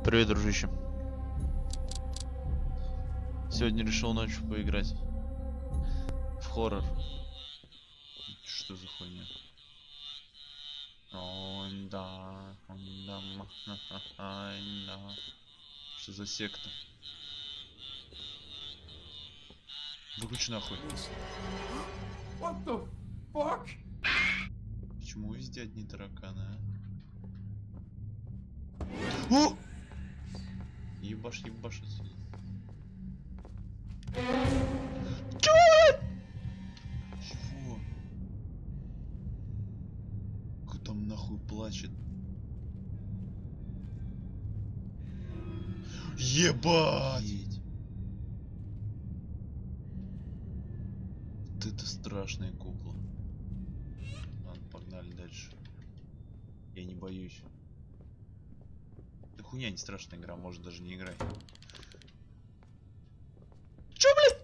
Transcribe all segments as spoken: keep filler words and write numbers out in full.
Привет, дружище. Сегодня решил ночью поиграть в хоррор. Что за хуйня? Ой, да, ой, да, ой, да. Что за секта? Выключи нахуй. What the fuck? Почему везде одни тараканы, а? О! Ебаш, ебаш отсюда. Чего? Чего? Кто там нахуй плачет? Ебать! Вот это страшная кукла. Ладно, погнали дальше. Я не боюсь. Да хуйня, не страшная игра, может даже не играй. Чё, блядь?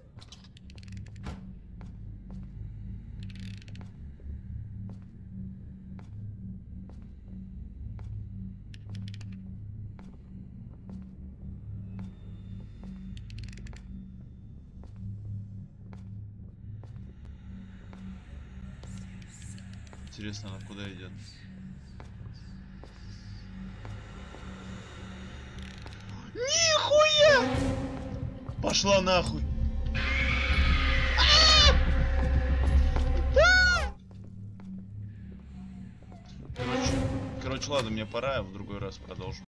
Интересно, она куда идет? Нихуя! Пошла нахуй! Короче, короче, ладно, мне пора, я в другой раз продолжим.